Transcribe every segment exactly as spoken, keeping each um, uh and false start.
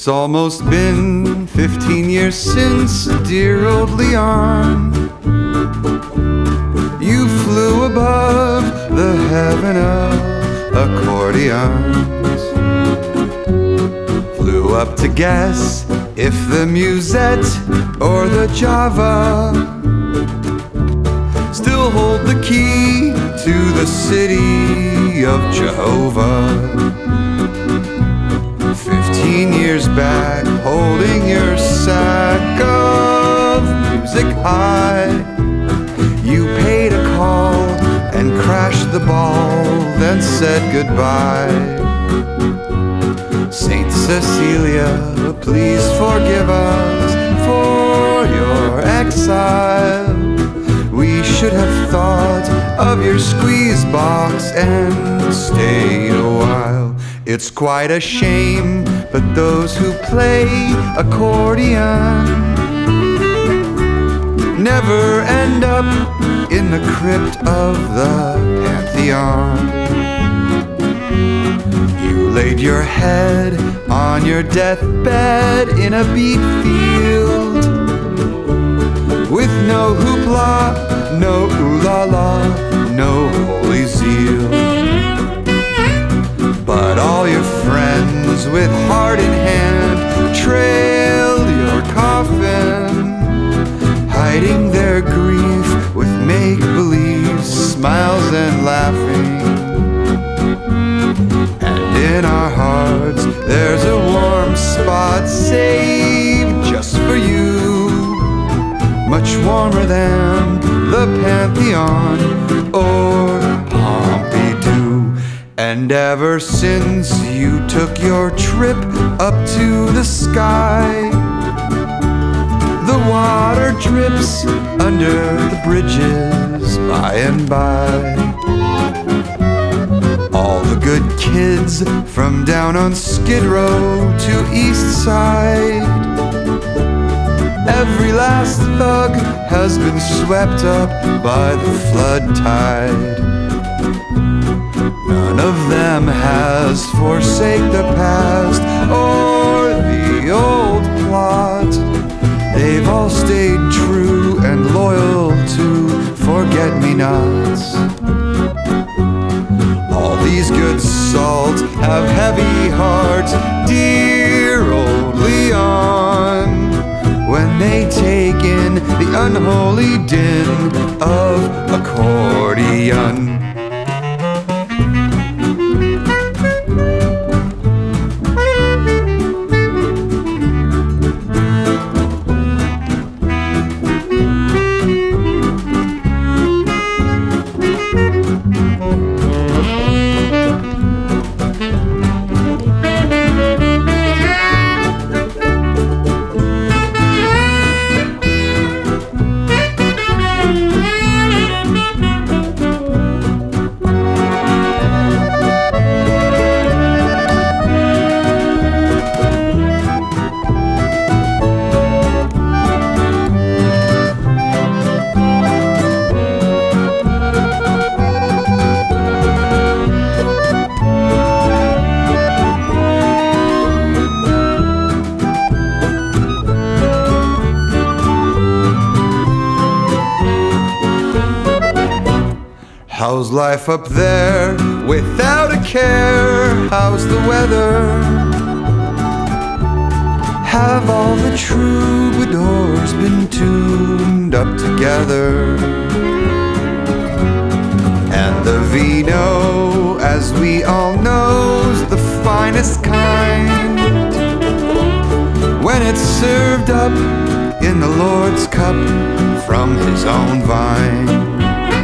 It's almost been fifteen years since, dear old Leon, you flew above the heaven of accordions. Flew up to guess if the Musette or the Java still hold the key to the city of Jehovah. Fifteen years back, holding your sack of music high, you paid a call and crashed the ball, then said goodbye. Saint Cecilia, please forgive us for your exile. We should have thought of your squeeze box and stayed a while. It's quite a shame, but those who play accordion never end up in the crypt of the Pantheon. You laid your head on your deathbed in a beet field, with no hoopla, no ooh-la-la, no holy zeal. But all your friends with heart in hand trailed your coffin, hiding their grief with make-believe smiles and laughing. And in our hearts there's a warm spot saved just for you, much warmer than the Pantheon or Pompidou. And ever since you took your trip up to the sky, the water drips under the bridges by and by. All the good kids from down on Skid Row to East Side, every last thug has been swept up by the flood tide. None of them has forsake the past or the old plot. They've all stayed true and loyal to forget-me-nots. All these good salts have heavy hearts, dear old Leon, when they take in the unholy din of accordion. How's life up there without a care? How's the weather? Have all the troubadours been tuned up together? And the vino, as we all know's the finest kind, when it's served up in the Lord's cup from his own vine.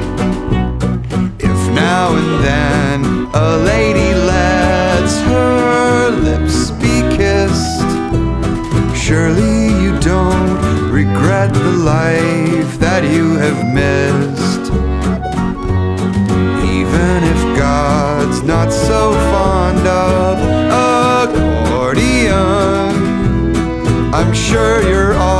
Now and then a lady lets her lips be kissed, surely you don't regret the life that you have missed. Even if God's not so fond of accordion, I'm sure you're all